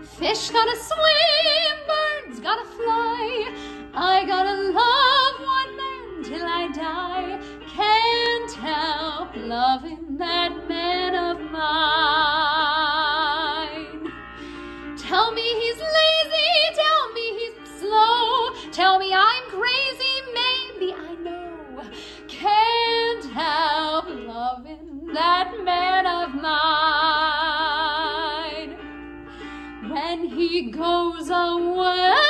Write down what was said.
Fish gotta swim, birds gotta fly. I gotta love one man till I die. Can't help loving that man of mine. Tell me he's lazy, tell me he's slow, tell me I'm crazy, maybe I know. Can't help loving that man of mine. When he goes away,